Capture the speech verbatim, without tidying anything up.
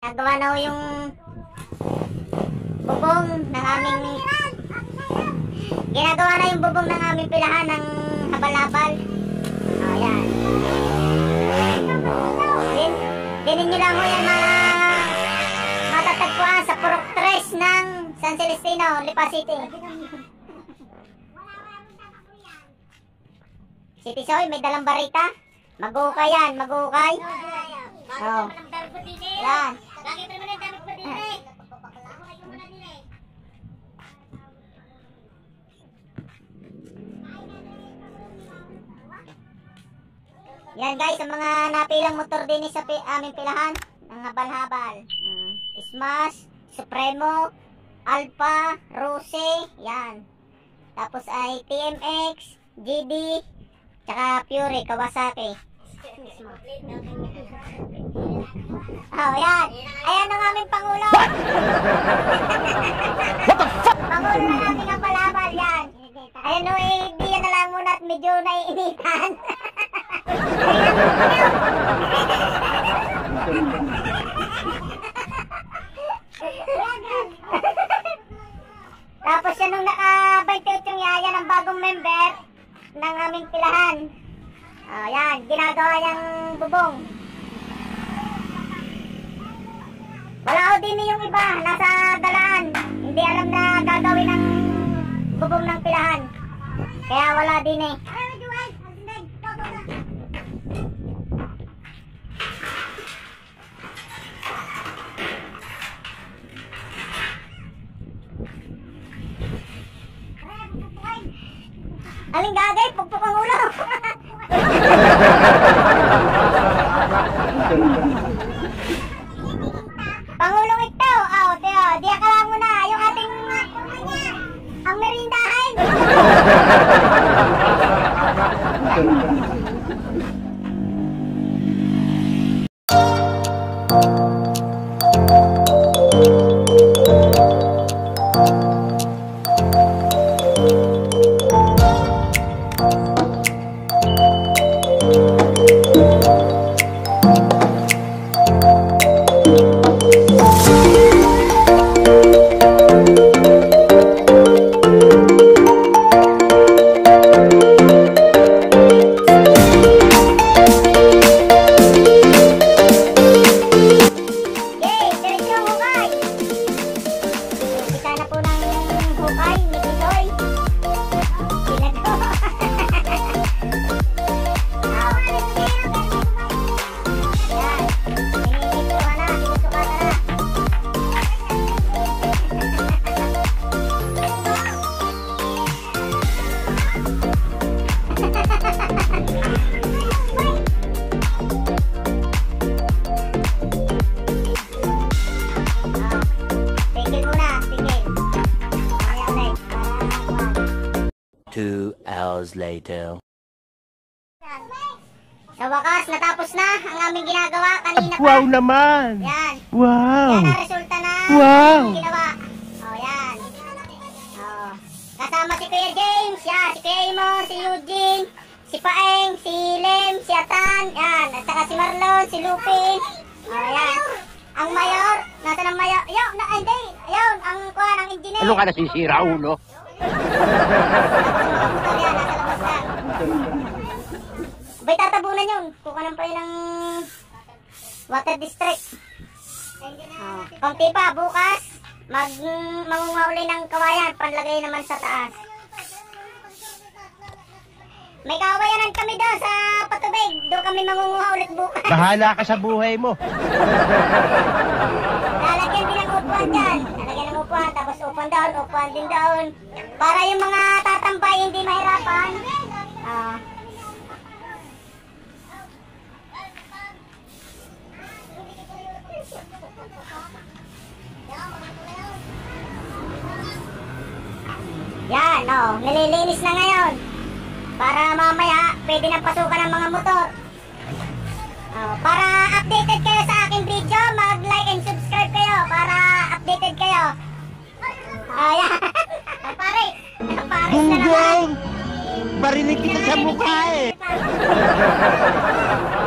Nagawa na ho yung bubong ng aming ginagawa na yung bubong ng aming pilahan ng habal-habal. O, oh, yan. Din, dinin nyo lang ho yan mga matatagpuan sa Purok tres ng San Celestino, Lipa City. City Soy, may dalang barita. Mag-ukay yan, mag-ukay. Oh. Yan. Yan guys, ang mga napilang motor din sa pi aming pilahan ng habal-habal. Hmm. Smash, Supremo, Alpha, Rose, yan. Tapos ay T M X, G D, tsaka Fury, Kawasaki. Oh, yan. Ayan ang aming Pangulo. Pangulo na namin ang palabal, yan. Ayan o, eh, di yan na lang muna at medyo naiinitan. Tapos yan nung naka twenty-eight yung yaya ng bagong member ng aming pilahan. Oh, yan, ginagawa niyang bubong. Wala ko din yung iba, nasa dalaan. Hindi alam na gagawin ng bubong ng pilahan. Kaya wala din eh. Aling gagay, pugpok ang ulo. Pangulong ito, oh, tiyo, di akala mo na, yung ating, ang merindahan. Two hours later. Sa wakas, natapos na ang aming ginagawa kanina pa. Wow naman! Yan. Wow! Yan ang resulta na Wow! ginawa. O, yan. O. Kasama si Kuya James, yan. Si Kuya Imo, si Eugene, si Paeng, si Lem, si Atan, yan. At saka si Marlon, si Lupin. O, yan. Ang mayor, nasa ng mayor. Ayaw, na, hindi. Ayaw, ang kuha ng engineer. Ano ka nasisira, ulo? Yan, nasa labas lang. Ba'y tatabunan yun? Kukunan pa yun ng water district. Oh. Konti pa, bukas mag mangungahuli ng kawayan, panlagay naman sa taas. May kawayanan kami doon sa Patubig. Doon kami mangunguha ulit bukas. Bahala ka sa buhay mo. Lalagyan din ng upuan dyan. Lalagyan ng upuan, tapos upuan doon, upuan din doon. Para yung mga tatambay hindi mahirapan. Ah. Yan, oh, nililinis na ngayon. Para mamaya, pwede na pasukan ng mga motor. Oh, para updated kayo sa aking video, mag-like and subscribe kayo para updated kayo. Oh, yan. Ang pare, ang pares na naman. Barinig kita sa mukha eh.